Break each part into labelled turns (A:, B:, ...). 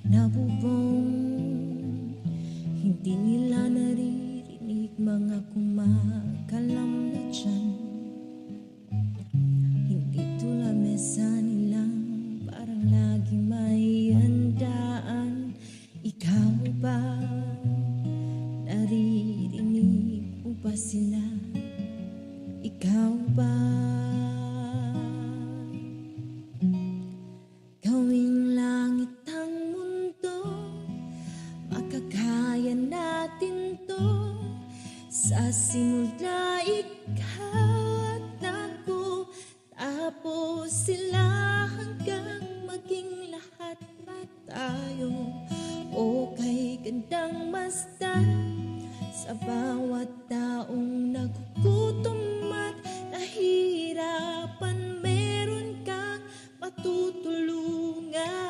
A: Nabubong hindi nila naririnig mga kumakalam na tiyan. Hindi tulamesa nilang parang lagi may handaan. Ikaw ba, naririnig mo ba sila? Ikaw ba? Gawing langit ang mundo, makakaya natin to. Sa simula ikaw at ako, tapos sila hanggang maging lahat na tayo. O kay gandang masdan, sa bawat taong nagugutom at nahihirapan, meron kang matutulungan.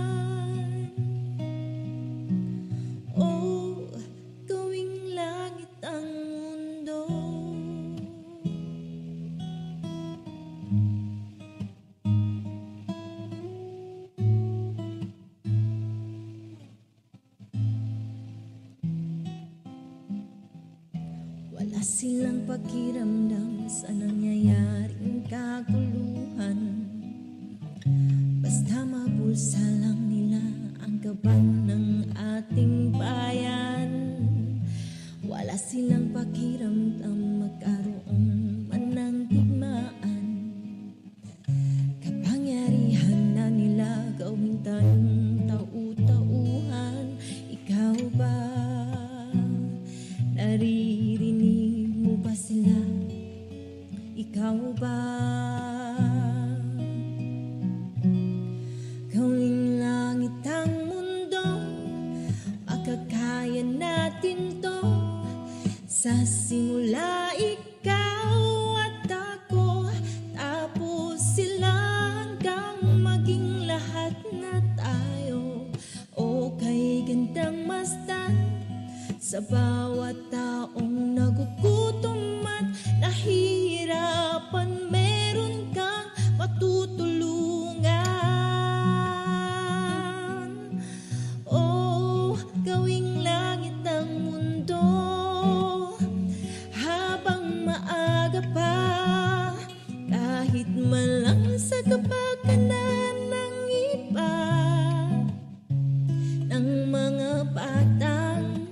A: Oh, gawing langit ang mundo. Wala silang pakiramdam sa nangyayaring kaguluhan. Basta mabulsa lang nila ang gabang ng ating bayan. Wala silang pakiramdam magkaroon man ng digmaan. Kapangyarihan na nila gawing tanong tau-tauhan. Ikaw ba, naririnig mo ba sila? Ikaw ba? Gawing langit ang mundo, makakaya natin to. Sa simula ikaw at ako, tapos sila hanggang maging lahat na tayo. O kay gandang masdan, sa bawat taong nagugutom at nahihirapan, meron kang matutulungan. Oh, gawing langit ang mundo, habang maaga pa, kahit man lang sa kapakanan ng iba, ng mga batang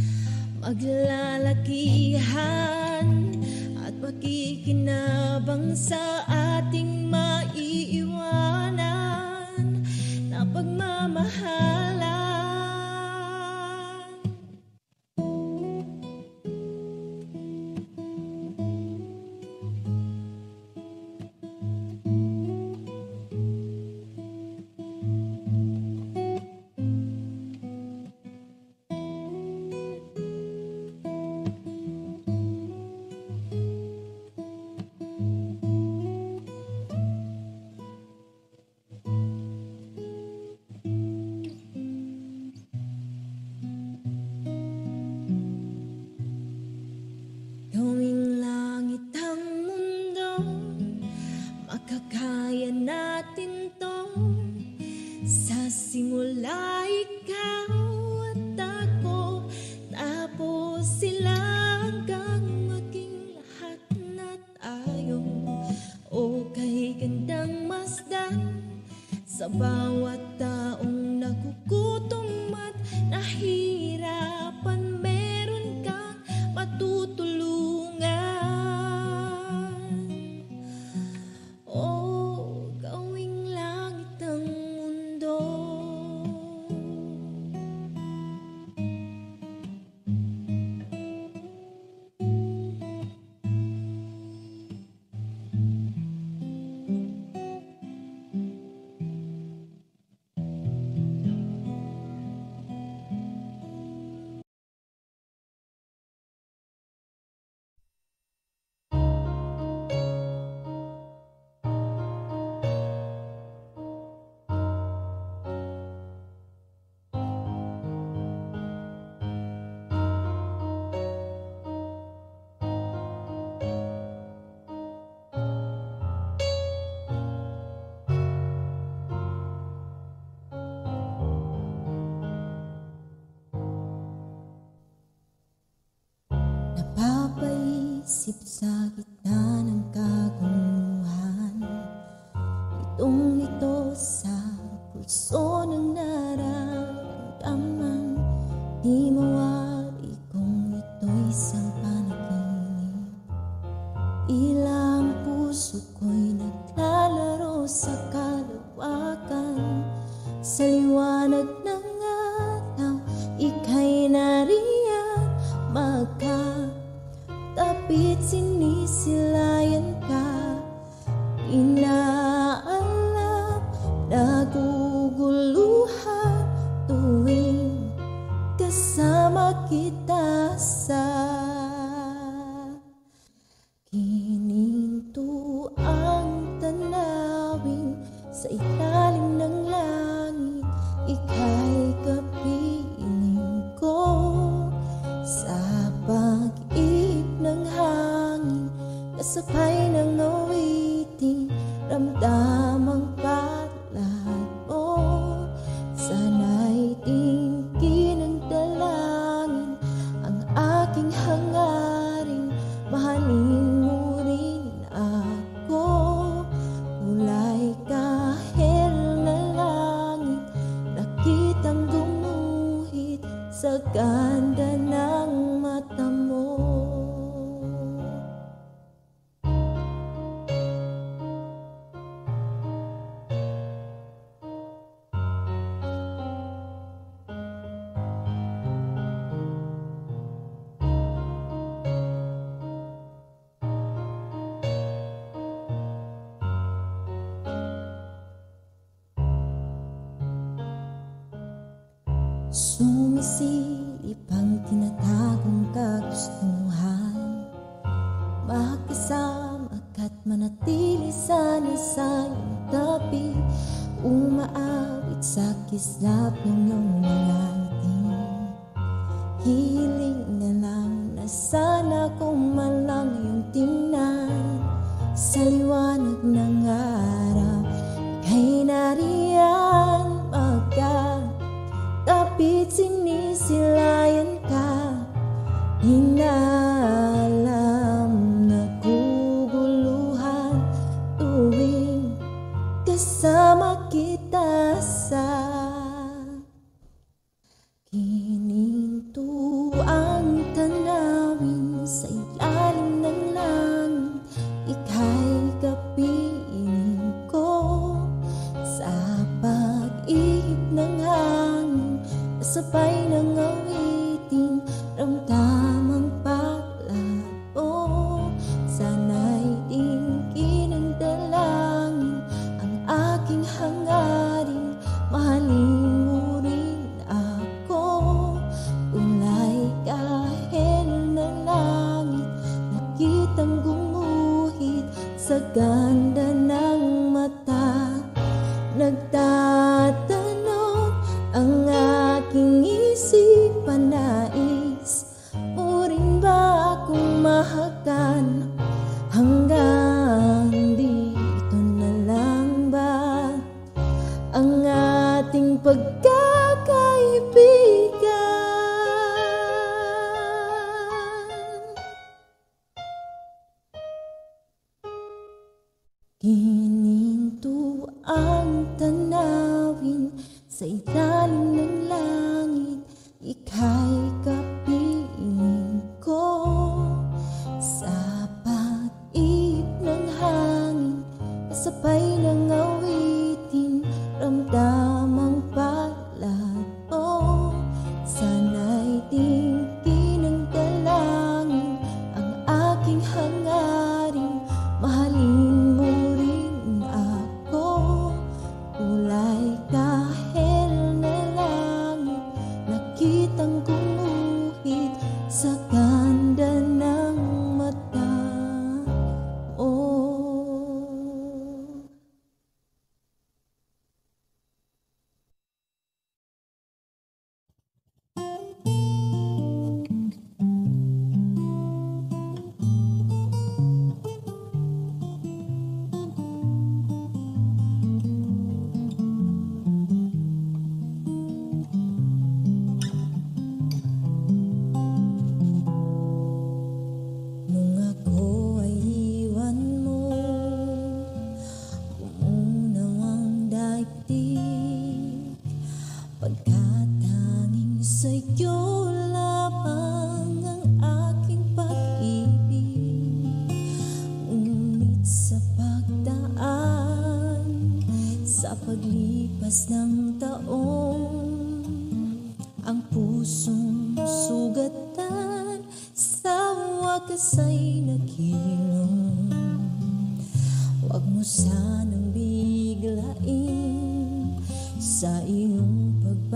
A: maglalakihan at makikinabang sa ating maiiwanan na pagmamahalan. Gawing langit ang mundo, makakaya natin to. Sa simula ikaw at ako, tapos sila hanggang maging lahat na tayo. O kay gandang masdan, sa bawat taong nagugutom at nahihirapan, meron kang matutulungan. Oh, gawing langit ang mundo. isip sa gitna ng kaguluhan. Itong-ito sa pulso ng nararamdaman. Di mawari kung ito'y isang panaginip. Ilang puso ko'y naglalaro sa kalawakan. Sa liwanag ng araw, ika'y nariyan. Magkatapit, sinisilayan ka. Inaalam, naguguluhan tuwing kasama kita sa hininto ang tanawin sa ilalim ng langit. Ika'y kapiling ko sa pag-ihip ng hangin, kasabay ng awiting ramdamang palad mo. Sana'y tingin ng dalangin ang aking hangaring, mahalin mo rin ako. Kulay kahel na langit, nakitang gumuhit sa ganda ng mata mo. Sumisilip ang tinatagong kagustuhan, makasama ka't manatili sana sa iyong tabi. Umaawit sa kislap ng iyong mga ngiti. Hiling na lang na sana kung man lang iyong tingnan. Sa liwanag ng araw, ika'y nariyan. Magkatapit, sinisilayan ka. Inaalam, naguguluhan tuwing kasama kita sa hininto ang tanawin sa ilalim ng langit. Ika'y kapiling ko sa pag-ihip ng hangin, kasabay ng awiting ramdamang palad mo. Sana'y tingin ng dalangin ang aking hangaring, mahalin mo rin ako. Kulay kahel na langit, nakitang gumuhit sa ganda ng mata. Nagtatanong ang aking isipan, nais mo rin ba akong mahagan? Hanggang dito na lang ba ang ating pagkakaibigan? Hininto ang tanawin sa ilalim ng langit. Ika'y kapiling ko sa pag-ihip ng hangin, kasabay ng awiting ramdamang palad mo. Sana'y tingin ng dalangin ang aking hangaring, mahalin mo rin ako. Kulay kahel na langit, nakitang sa'yo lamang ang aking pag-ibig. Ngunit sa pagdaan, sa paglipas ng taon, ang pusong sugatan sa wakas ay nagilom. Huwag mo sanang biglain sa iyong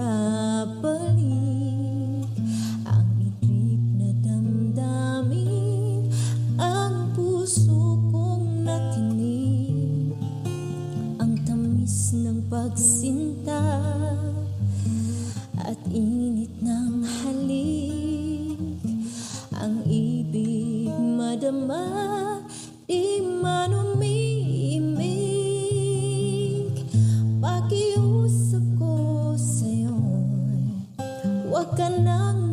A: pagbabalik ang itrip na damdamin, ang puso kong natinig, ang tamis ng pagsinta at init ng halik, ang ibig madama, di man umiimik. Pakiusap ko sa'yo, huwag ka nang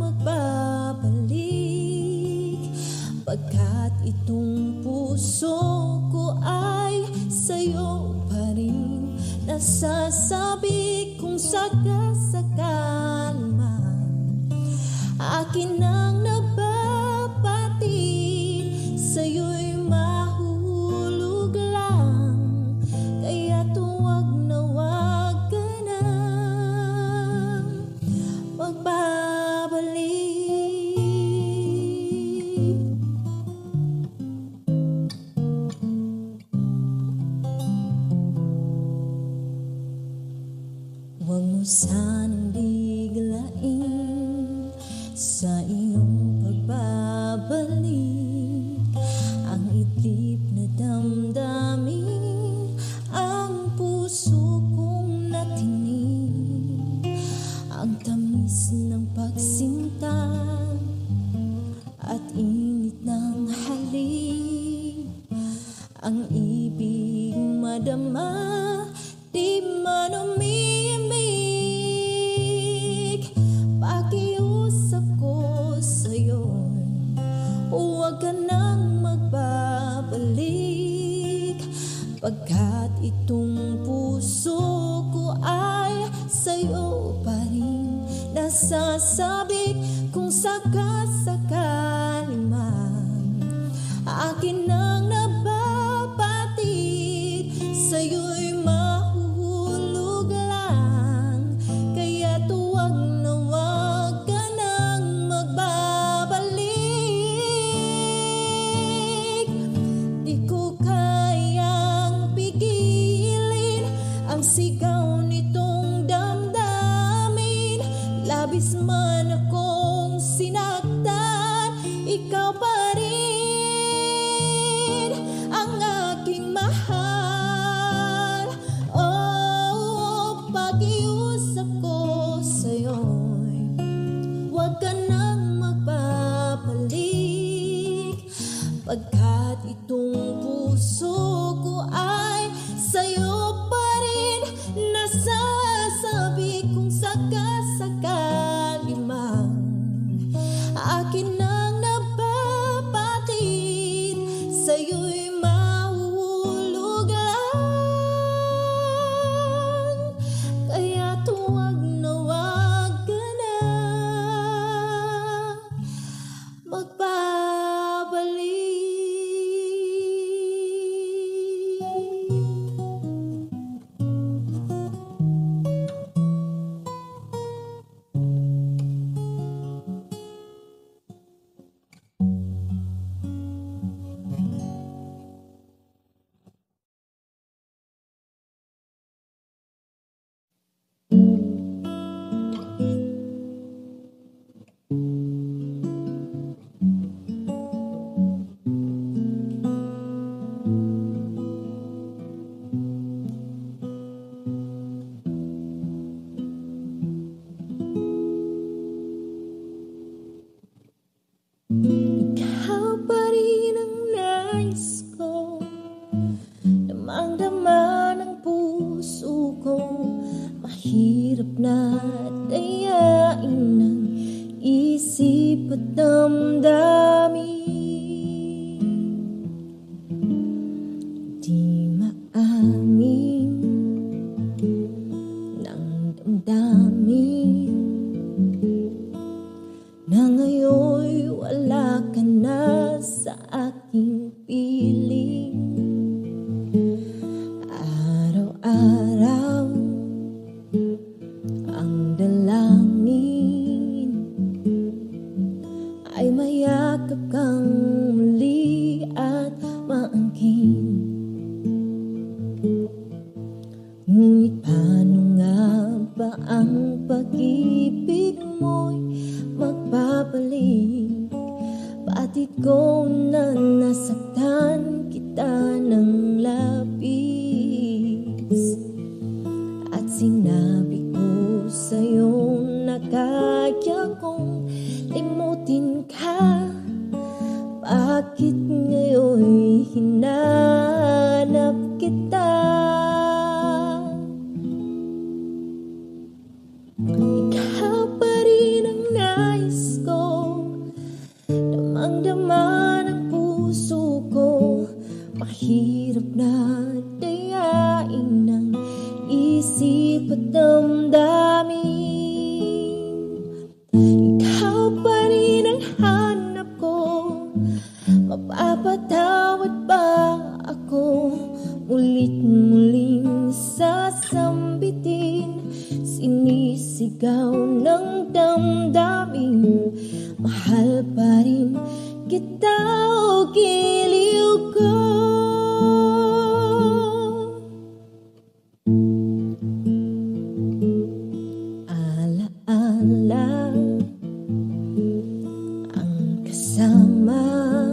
A: magbabalik, pagkat itong puso ko ay sa'yo pa rin. Nasasabi kung sakasakali man akin ang nabapatid, sa'yo'y mahulog lang, kaya't huwag na huwag ka nang magbabalik. Huwag mo sanang biglain sa iyong pagbabalik ang itlip na damdamin, ang puso kong natinig, ang tamis ng pagsinta at init ng halik, ang ibig madama, di man umiimik. Pakiusap ko sa'yo, huwag ka nang magbabalik, pagkat itong puso ko ay sa'yo pa rin. Nasasabi kung sakasakali man akin ang nabapatid, sa'yo'y mahulog lang, kaya't huwag na huwag ka nang magbabalik. Di ko kayang pigilin ang sigaw nitong damdamin, labis man akong sinaktan, ikaw pa rin ang aking mahal. Oh, pakiusap ko sa'yo, huwag ka nang magbabalik, pagkat itong puso ko ay sa'yo pa rin. Nasasabi kung sakasakali man akin ang nabapatid, sa'yo'y mahulog lang, kaya't huwag na huwag ka na magbabalik. Ikaw pa rin ang nais ko, damang-dama ng puso ko. Mahirap na dayain ng isip at damdamin, di maamin ng damdamin Ngunit paano nga ba ang pag-ibig mo'y magpapalik? Batid ko na nasaktan kita ng labis, at sinabi ko sa'yo na kaya kong limutin ka. Bakit ngayon'y hinanap kita? Ikaw pa rin ang nais ko, damang-dama ng puso ko. Mahirap na dayain ng isip at damdamin. Ikaw pa rin ang hanap ko, mapapatawad ba ako? Mulit muling sasambitin, sinisigaw ng damdamin. Mahal pa rin kita o giliw ko. Alaala ang kasama,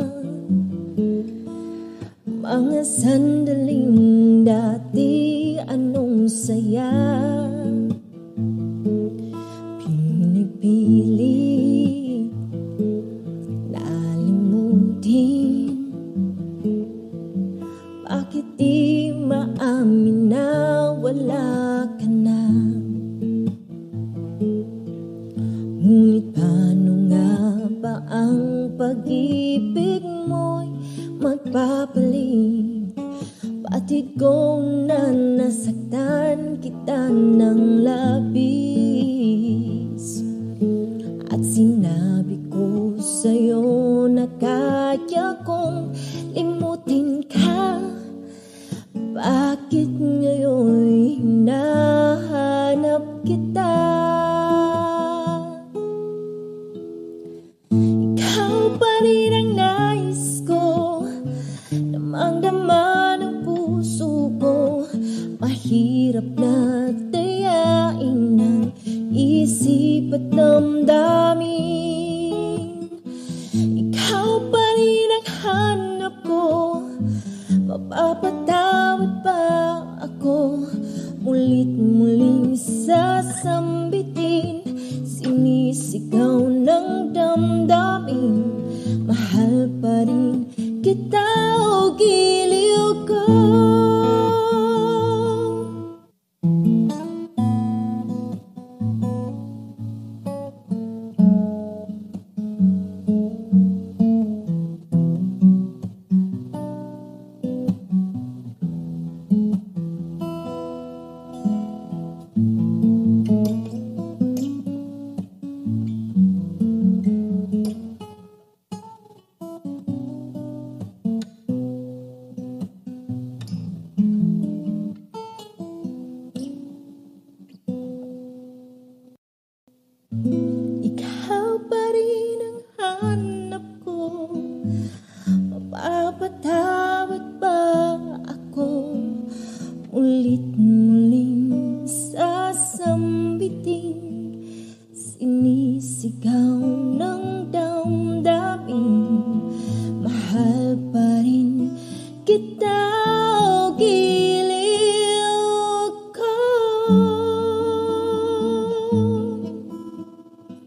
A: mga sandaling dati, anong saya. Pinipili na limutin, bakit di maamin na wala ka na? Ngunit paano nga ba ang pag-ibig mo'y magpapalit? Batid ko na nasaktan kita ng labis, at sinabi ko sa'yo na kaya kong limutin ka. Bakit ngayon'y hinahanap kita? Ikaw pa rin ang nais ko, damang-dama ng puso ko. Mahirap na dayain ng isip at damdamin. Ikaw pa rin ang hanap ko, mapapatawad ba ako? Mulit muling sasambitin, sinisigaw ng damdamin. Mahal pa rin kita o giliw ko. Ikaw pa rin ang hanap ko, mapapatawad ba ako? Ulit muling sasambitin, sinisigaw ng damdamin. Mahal pa rin kita o giliw ko.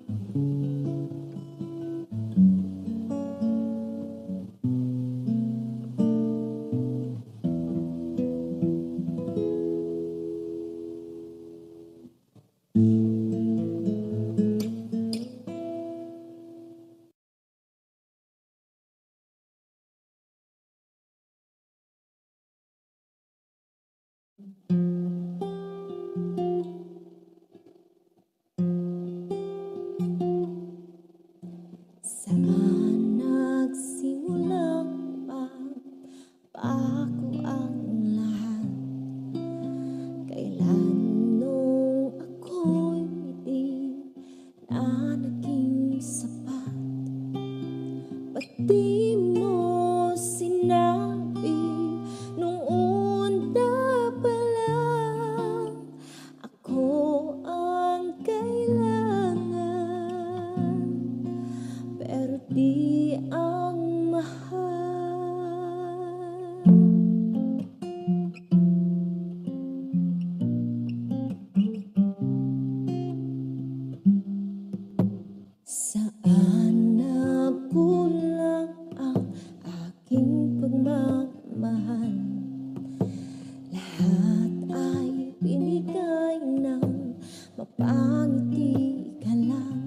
A: napangiti ka lang.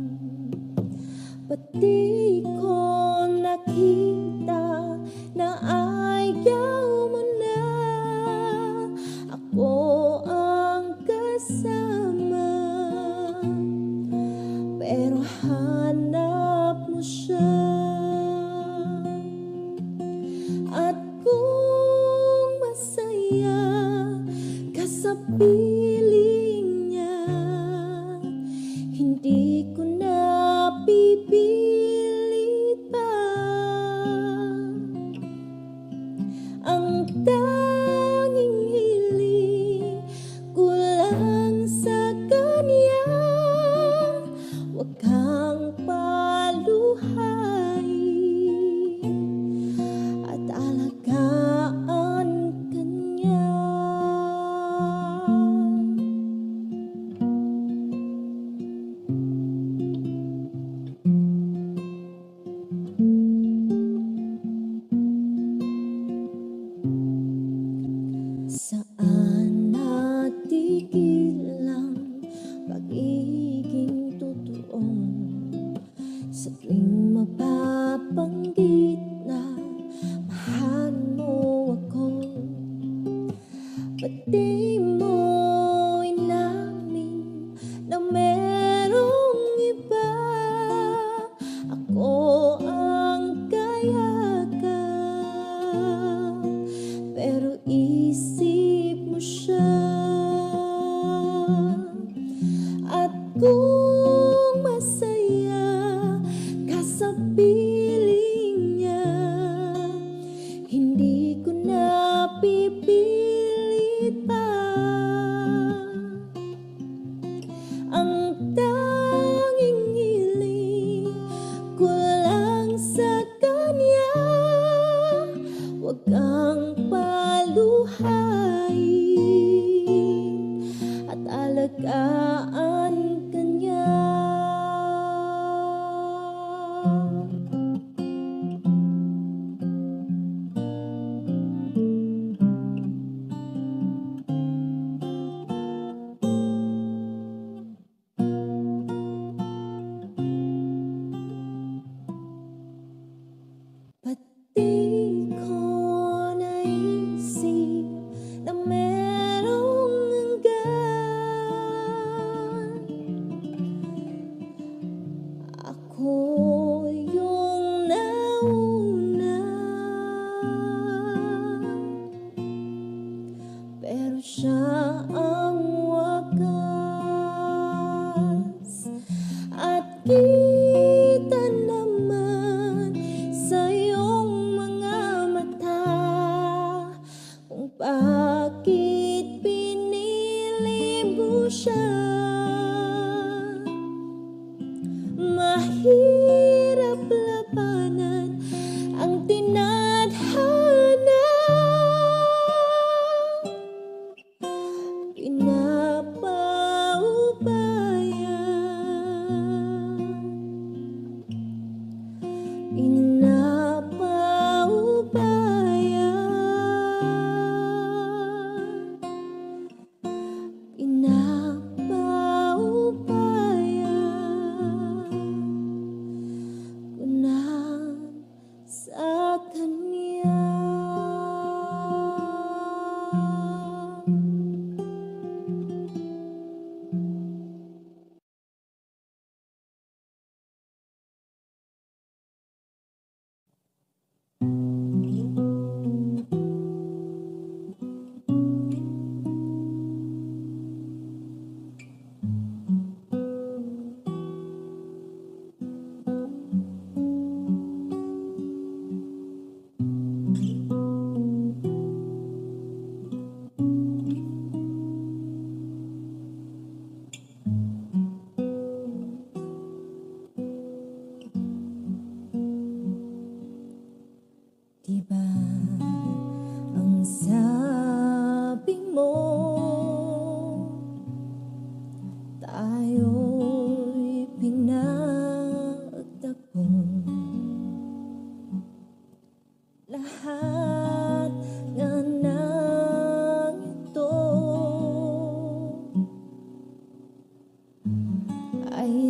A: Pati ko nakita na ayaw mo na ako ang kasama, pero hanap mo siya. At kung masaya ka sa piling niya, hindi ko na pipilit pa. Ang tanging hiling ko lang sa kanya, huwag kang paluhain at alagaan ka niya. Saan natigil ang pag-ibig totoong sa tuwing mapapanggit na mahal mo ako? Pati mo'y namin na merong iba, ako ang kayakap, pero isip mo siya. At kung masaya ka sa piling niya, hindi ko na pipilit pa. Ang tanging hiling ko lang sa kanya, huwag kang paluhain at alagaan ka niya. Pati ko naisip na merong hanggan, ako yung nauna, pero siya ang wakas. At kita naman sa iyong mga mata kung bakit pinili mo siya. Mahirap labanan ang tinadhana, pinapaubaya, pinapaubaya, pinapaubaya.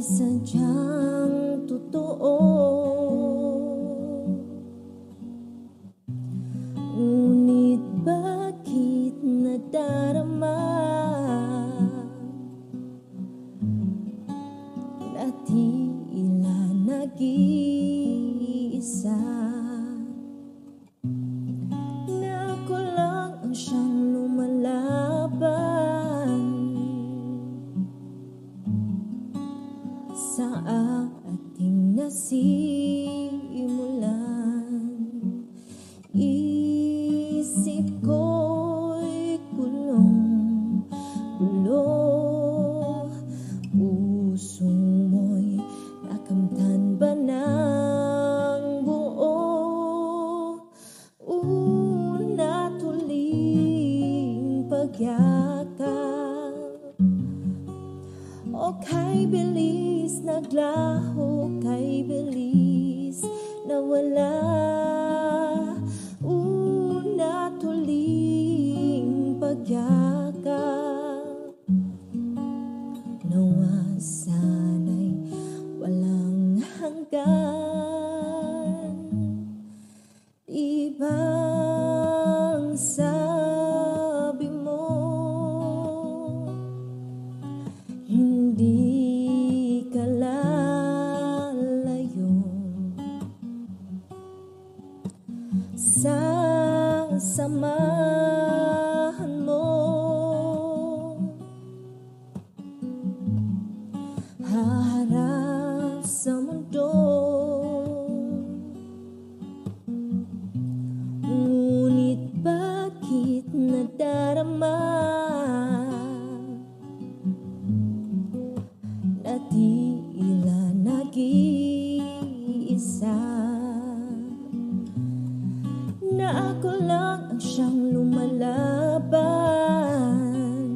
A: sadyang totoo. Ngunit bakit nadarama na tila nag-iisa, na ako lang ang siyang lumalaban sa ating nasimulan. Isip ko'y kulong-gulo, puso mo'y nakamtan ba ng buo? Una tuling pagyakap, o kay bilis naglaho, kay bilis nawala. Una tuling pagyakap, nawa sana'y walang hanggan. Ibang sabi mo, hindi ka lalayo sa samahan mo. Haharap sa mundo, ngunit bakit nadarama na tila nag-iisa, na ako lang ang siyang lumalaban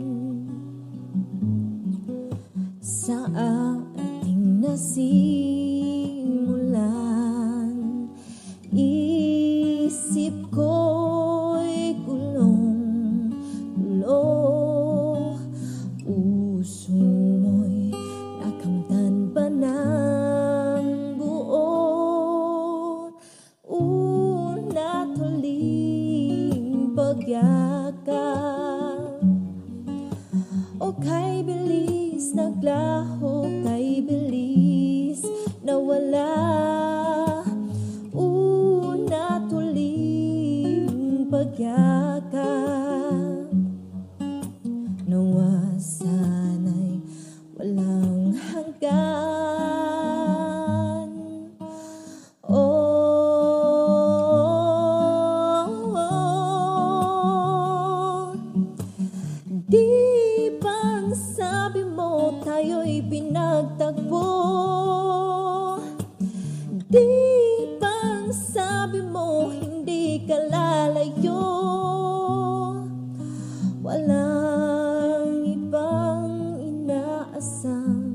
A: sa ating nasimulan. Isip ko'y kulong-gulo, puso mo'y nakamtan ba ng buo? Una tuling pagyakap, o kay bilis naglaho, kay bilis nawala. Una tuling pagyakap, nawa sana'y walang hanggan. Di bang sabi mo tayo'y pinagtagpo? Di bang sabi mo hindi ka lalayo? Walang ibang inaasam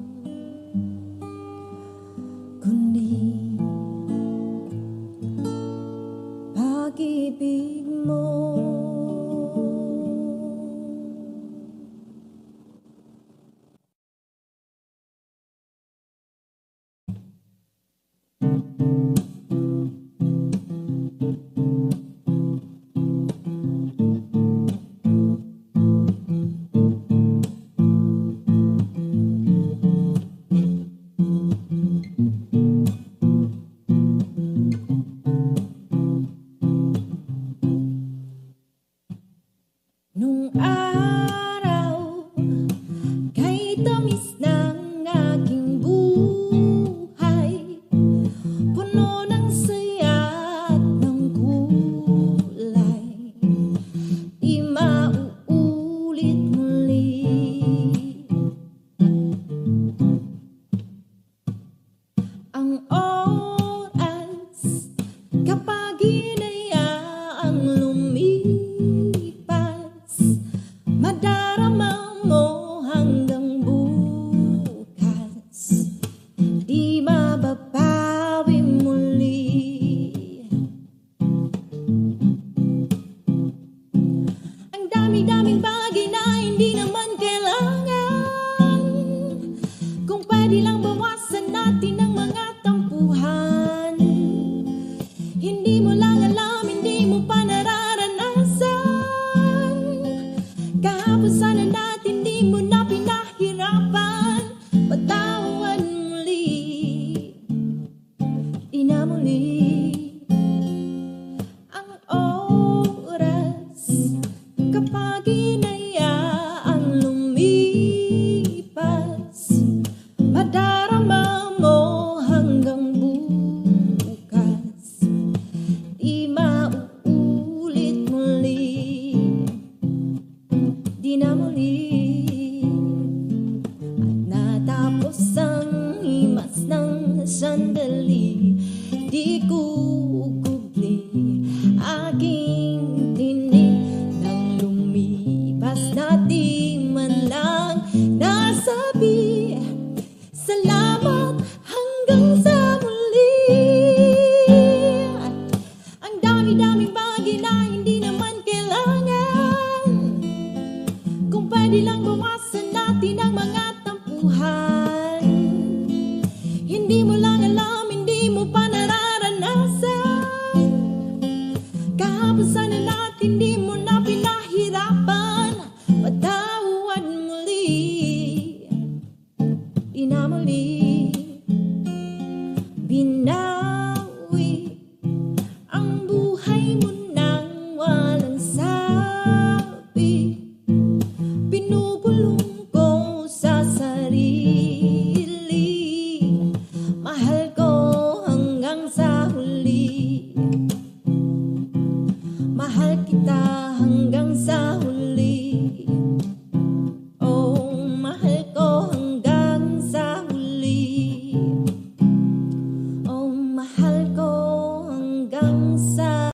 A: kundi pag-ibig mo. Mahal kita hanggang sa huli.